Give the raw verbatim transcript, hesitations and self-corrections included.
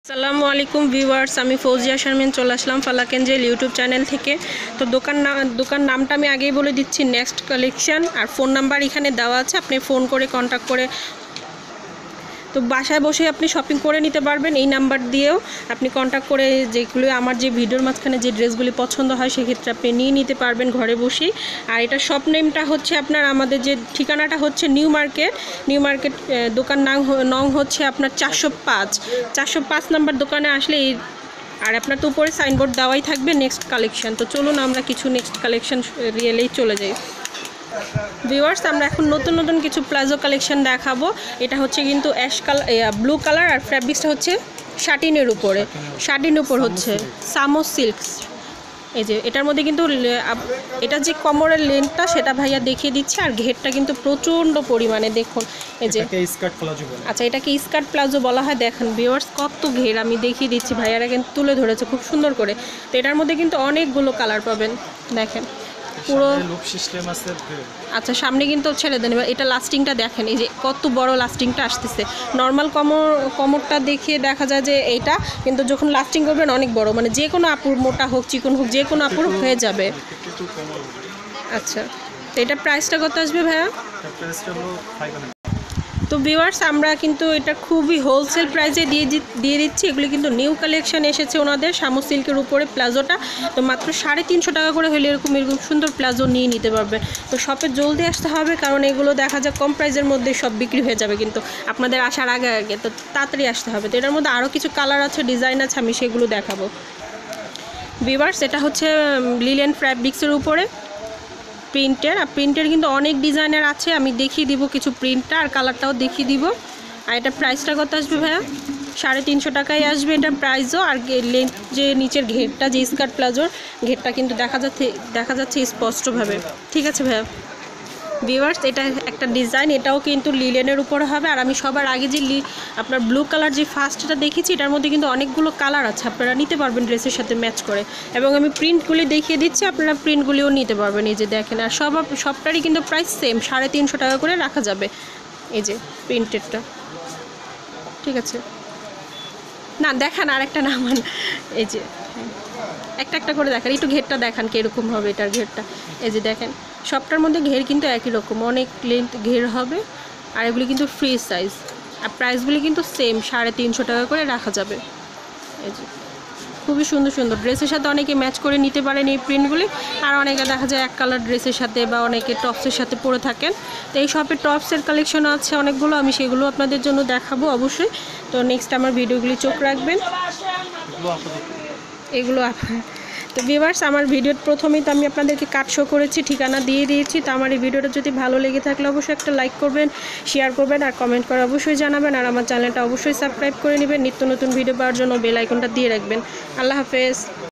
আসসালামু আলাইকুম ভিউয়ার্স, আমি ফৌজিয়া শারমিন চলে আসলাম ফালাক এঞ্জেল ইউটিউব চ্যানেল থেকে। তো দোকান না দোকান নামটা আমি আগেই বলে দিচ্ছি, নেক্সট কালেকশন। আর ফোন নাম্বার এখানে দেওয়া আছে, আপনি ফোন করে কন্ট্যাক্ট করে তো বাসায় বসে আপনি শপিং করে নিতে পারবেন। এই নাম্বার দিয়েও আপনি কন্ট্যাক্ট করে যেগুলো আমার যে ভিডিওর মাঝখানে যে ড্রেসগুলি পছন্দ হয় সেক্ষেত্রে আপনি নিয়ে নিতে পারবেন ঘরে বসেই। আর এটা শপ নেমটা হচ্ছে আপনার, আমাদের যে ঠিকানাটা হচ্ছে নিউ মার্কেট। নিউ মার্কেট দোকান নাম নং হচ্ছে আপনার চারশো পাঁচ চারশো পাঁচ নাম্বার দোকানে আসলে এই, আর আপনার তো উপরে সাইনবোর্ড দেওয়াই থাকবে নেক্সট কালেকশন। তো চলুন আমরা কিছু নেক্সট কালেকশন রিয়েলেই চলে যাই। ভিউয়ার্স, আমরা এখন নতুন নতুন কিছু প্লাজো কালেকশন দেখাবো। এটা হচ্ছে কিন্তু অ্যাশ কালার, ব্লু কালার, আর ফ্যাব্রিক্সটা হচ্ছে শাটিনের উপরে, শাটিন উপর হচ্ছে সামো সিল্কস। এই যে এটার মধ্যে কিন্তু এটা যে কোমরের লেন্থটা সেটা ভাইয়া দেখিয়ে দিচ্ছে, আর ঘেরটা কিন্তু প্রচণ্ড পরিমাণে দেখুন। এই যে আচ্ছা, এটাকে স্কার্ট প্লাজো বলা হয়। দেখেন ভিউয়ার্স, কত ঘের আমি দেখিয়ে দিচ্ছি, ভাইয়ারা কিন্তু তুলে ধরেছে খুব সুন্দর করে। তো এটার মধ্যে কিন্তু অনেকগুলো কালার পাবেন, দেখেন পুরো লুপ সিস্টেম আছে। আচ্ছা, সামনে কিন্তু ছেড়ে দেন। এবার এটা লাস্টিংটা দেখেন, এই যে কত বড় লাস্টিংটা আসতেছে। নর্মাল কমর কমরটা দেখে দেখা যায় যে এইটা, কিন্তু যখন লাস্টিং করবেন অনেক বড়, মানে যে কোনো আপুর, মোটা হোক চিকন হোক, যে কোনো আপুর হয়ে যাবে। আচ্ছা, তো এটা প্রাইসটা কত আসবে ভাইয়া? তো ভিউয়ার্স, আমরা কিন্তু এটা খুবই হোলসেল প্রাইসে দিয়ে দিয়ে দিচ্ছি। এগুলি কিন্তু নিউ কালেকশন এসেছে ওনাদের, শামু সিল্কের উপরে প্লাজোটা। তো মাত্র সাড়ে তিনশো টাকা করে হলে এরকম এরকম সুন্দর প্লাজো নিয়ে নিতে পারবে। তো শপে জলদি আসতে হবে, কারণ এগুলো দেখা যায় কম প্রাইসের মধ্যে সব বিক্রি হয়ে যাবে, কিন্তু আপনাদের আসার আগে আগে তো তাড়াতাড়ি আসতে হবে। তো এটার মধ্যে আরও কিছু কালার আছে, ডিজাইন আছে, আমি সেগুলো দেখাবো। ভিউয়ার্স, এটা হচ্ছে লিলেন ফ্যাব্রিক্সের উপরে প্রিন্টের, আর প্রিন্টের কিন্তু অনেক ডিজাইনের আছে, আমি দেখিয়ে দিব কিছু প্রিন্টটা, আর কালারটাও দেখিয়ে দিব। আর এটা প্রাইসটা কত আসবে ভাইয়া? সাড়ে তিনশো টাকায় আসবে এটার প্রাইসও। আর লেন্থ যে নিচের ঘেরটা, যে স্কার্ট প্লাজোর ঘেরটা কিন্তু দেখা যাচ্ছে দেখা যাচ্ছে স্পষ্টভাবে। ঠিক আছে ভাইয়া। ভিউয়ার্স, এটা একটা ডিজাইন, এটাও কিন্তু লিলেনের উপরে হবে। আর আমি সবার আগে যে লি আপনার ব্লু কালার যে ফার্স্টটা দেখেছি, এটার মধ্যে কিন্তু অনেকগুলো কালার আছে, আপনারা নিতে পারবেন ড্রেসের সাথে ম্যাচ করে। এবং আমি প্রিন্টগুলি দেখিয়ে দিচ্ছি, আপনারা প্রিন্টগুলিও নিতে পারবেন। এই যে দেখেন, আর সব সবটারই কিন্তু প্রাইস সেম, সাড়ে তিনশো টাকা করে রাখা যাবে। এই যে প্রিন্টেডটা, ঠিক আছে না? দেখান আর একটা নামান, এই যে একটা একটা করে দেখান, একটু ঘেরটা দেখান কীরকম হবে এটার ঘেরটা। এই যে দেখেন, সবটার মধ্যে ঘের কিন্তু একই রকম, অনেক লেন্থ ঘের হবে। আর এগুলি কিন্তু ফ্রি সাইজ, আর প্রাইসগুলি কিন্তু সেম, সাড়ে তিনশো টাকা করে রাখা যাবে। এই যে খুবই সুন্দর সুন্দর ড্রেসের সাথে অনেকে ম্যাচ করে নিতে পারেন এই প্রিন্টগুলি। আর অনেকে দেখা যায় এক কালার ড্রেসের সাথে, বা অনেকে টপসের সাথে পরে থাকেন। তো এই শপে টপসের কালেকশন আছে অনেকগুলো, আমি সেগুলো আপনাদের জন্য দেখাবো অবশ্যই। তো নেক্সট আমার ভিডিওগুলি চোখ রাখবেন, এগুলো আপনার। তো ভিউয়ার্স, আমার ভিডিওর প্রথমেই তো আমি আপনাদেরকে কাট শো করেছি, ঠিকানা দিয়ে দিয়েছি। তো আমার এই ভিডিওটা যদি ভালো লেগে থাকলে অবশ্যই একটা লাইক করবেন, শেয়ার করবেন, আর কমেন্ট করে অবশ্যই জানাবেন। আর আমার চ্যানেলটা অবশ্যই সাবস্ক্রাইব করে নেবেন। নিত্য নতুন ভিডিও পাওয়ার জন্য বেল আইকনটা দিয়ে রাখবেন। আল্লাহ হাফেজ।